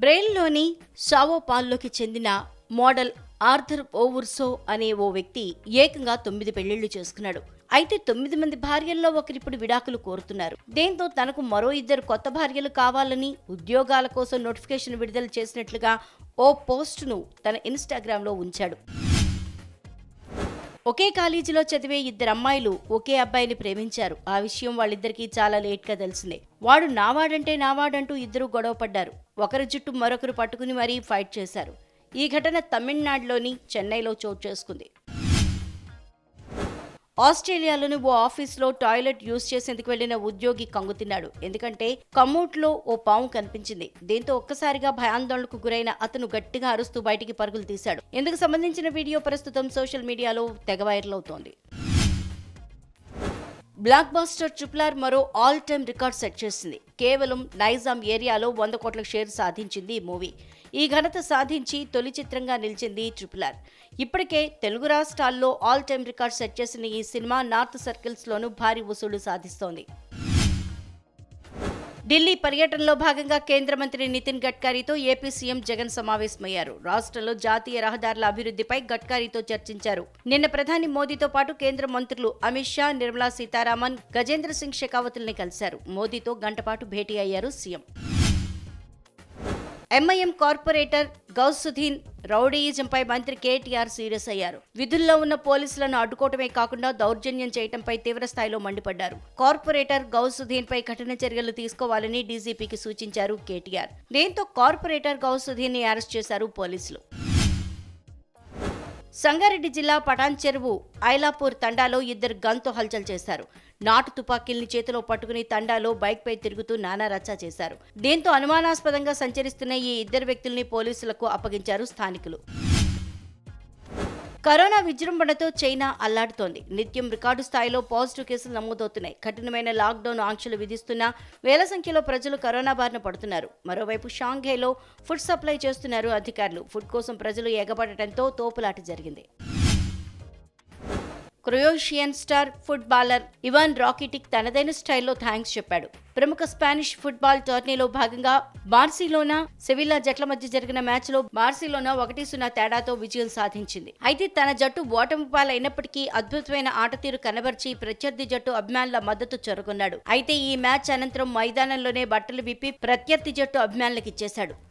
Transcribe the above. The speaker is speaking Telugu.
బ్రెయిల్లోని సావో పాల్లోకి చెందిన మోడల్ ఆర్థర్ ఓవుర్సో అనే ఓ వ్యక్తి ఏకంగా 9 పెళ్లిళ్లు చేసుకున్నాడు. అయితే 9 మంది భార్యల్లో ఒకరిప్పుడు విడాకులు కోరుతున్నారు. దీంతో తనకు మరో 2 కొత్త భార్యలు కావాలని ఉద్యోగాల కోసం నోటిఫికేషన్ విడుదల చేసినట్లుగా ఓ పోస్టును తన ఇన్స్టాగ్రామ్లో ఉంచాడు. ఒకే కాలేజీలో చదివే 2 అమ్మాయిలు ఒకే అబ్బాయిని ప్రేమించారు. ఆ విషయం వాళ్ళిద్దరికీ చాలా లేట్గా తెలిసిందే. వాడు నావాడంటే నావాడంటూ ఇద్దరు గొడవ పడ్డారు. ఒకరి జుట్టు మరొకరు పట్టుకుని మరీ ఫైట్ చేశారు. ఈ ఘటన తమిళనాడులోని చెన్నైలో చోటు చేసుకుంది. ఆస్ట్రేలియాలోని ఓ ఆఫీసులో టాయిలెట్ యూజ్ చేసేందుకు వెళ్లిన ఉద్యోగి కంగుతిన్నాడు. ఎందుకంటే కమోడ్లో ఓ పాము కనిపించింది. దీంతో ఒక్కసారిగా భయాందోళనకు గురైన అతను గట్టిగా అరుస్తూ బయటికి పరుగులు తీశాడు. ఇందుకు సంబంధించిన వీడియో ప్రస్తుతం సోషల్ మీడియాలో తెగ వైరల్ అవుతోంది. బ్లాక్ బాస్టర్ RRR మరో ఆల్ టైమ్ రికార్డ్ సెట్ చేసింది. కేవలం నైజాం ఏరియాలో 100 కోట్ల షేర్ సాధించింది ఈ మూవీ. ఈ ఘనత సాధించి తొలి చిత్రంగా నిలిచింది RRR. ఇప్పటికే తెలుగు రాష్ట్రాల్లో ఆల్ టైమ్ రికార్డ్ సెట్ చేసిన ఈ సినిమా నార్త్ సర్కిల్స్లోనూ భారీ వసూళ్లు సాధిస్తోంది. ఢిల్లీ పర్యటనలో భాగంగా కేంద్ర మంత్రి నితిన్ గడ్కరీతో ఏపీ సీఎం జగన్ సమావేశమయ్యారు. రాష్ట్రంలో జాతీయ రహదారుల అభివృద్ధిపై గడ్కరీతో చర్చించారు. నిన్న ప్రధాని మోదీతో పాటు కేంద్ర మంత్రులు అమిత్ షా, నిర్మలా సీతారామన్, గజేంద్ర సింగ్ షెకావత్ల్ని కలిశారు. మోదీతో గంటపాటు భేటీ అయ్యారు సీఎం. ఎంఐఎం కార్పొరేటర్ గౌసుద్దీన్ రౌడీయిజంపై మంత్రి కేటీఆర్ సీరియస్ అయ్యారు. విధుల్లో ఉన్న పోలీసులను అడ్డుకోవటమే కాకుండా దౌర్జన్యం చేయడంపై తీవ్రస్థాయిలో మండిపడ్డారు. కార్పొరేటర్ గౌసుద్దీన్ పై కఠిన చర్యలు తీసుకోవాలని డీజీపీకి సూచించారు కేటీఆర్. దీంతో కార్పొరేటర్ గౌసుద్దీన్ ని అరెస్ట్ చేశారు పోలీసులు. సంగారెడ్డి జిల్లా పటాన్ చెరువు ఐలాపూర్ తండాలో 2 గన్తో హల్చల్ చేశారు. నాటు తుపాకీల్ని చేతిలో పట్టుకుని తండాలో బైక్పై తిరుగుతూ నానా రచ్చా చేశారు. దీంతో అనుమానాస్పదంగా సంచరిస్తున్న ఈ 2 వ్యక్తుల్ని పోలీసులకు అప్పగించారు స్థానికులు. కరోనా విజృంభణతో చైనా అల్లాడుతోంది. నిత్యం రికార్డు స్థాయిలో పాజిటివ్ కేసులు నమోదవుతున్నాయి. కఠినమైన లాక్డౌన్ ఆంక్షలు విధిస్తున్నా వేల సంఖ్యలో ప్రజలు కరోనా బారిన పడుతున్నారు. మరోవైపు షాంఘైలో ఫుడ్ సప్లై చేస్తున్నారు అధికారులు. ఫుడ్ కోసం ప్రజలు ఎగబడటంతో తోపులాట జరిగింది. Croatian star footballer Ivan Rakitic తనదైన స్టైల్లో థ్యాంక్స్ చెప్పాడు. ప్రముఖ స్పానిష్ ఫుట్బాల్ టోర్నీలో భాగంగా బార్సిలోనా సెవిల్లా జట్ల మధ్య జరిగిన మ్యాచ్లో బార్సిలోనా 1-0 తేడాతో విజయం సాధించింది. అయితే తన జట్టు ఓటమి పాలైనప్పటికీ అద్భుతమైన ఆటతీరు కనబర్చి ప్రత్యర్థి జట్టు అభిమానుల మద్దతు చొరగొన్నాడు. అయితే ఈ మ్యాచ్ అనంతరం మైదానంలోనే బట్టలు విప్పి ప్రత్యర్థి జట్టు అభిమానులకు ఇచ్చేశాడు.